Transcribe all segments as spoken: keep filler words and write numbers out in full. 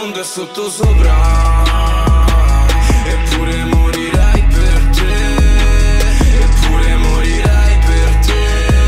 mondo è sotto sopra, eppure morirai per te, eppure morirai per te.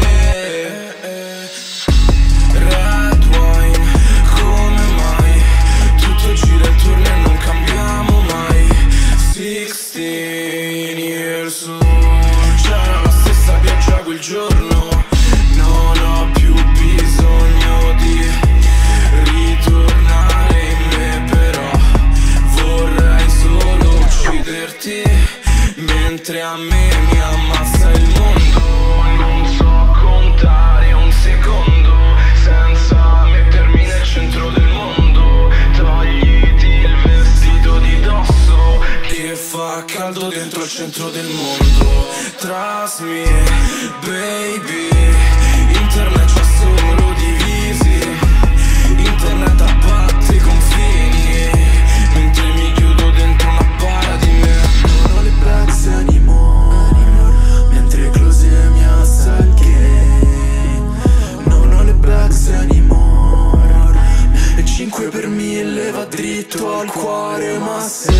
Red wine, come mai tutto gira intorno e non cambiamo mai. Sixteen years old, c'era la stessa pioggia quel giorno. Non ho più bisogno di ritornare in me, però vorrei solo ucciderti mentre a me mi ammazza il mondo. Non so contare un secondo senza mettermi nel centro del mondo. Togliti il vestito di dosso che fa caldo dentro il centro del mondo. Trust me, baby, internet c'ha solo divisi, internet abbatte i confini, mentre mi chiudo dentro una bara di me. Non ho le bags anymore, mentre close mi alza il game. Non ho le bags anymore, e cinque per mille va dritto al cuore. Ma se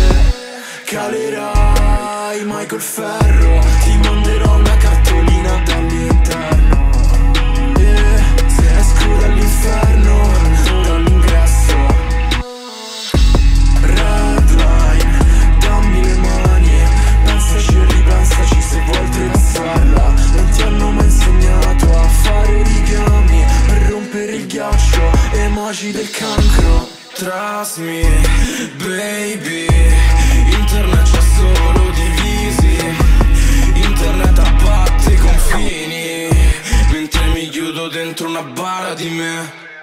calerai mai col ferro, ti manderò una cartolina dall'interno. Yeah, se esco dall'inferno dall'ingresso. Red line, dammi le mani, pensaci e ripensaci se vuoi oltrepassarla. Non ti hanno mai insegnato a fare origami per rompere il ghiaccio, emoji del cancro. Trust me, baby, internet c'ha solo divisi, internet abbatte i confini, mentre mi chiudo dentro una bara di me.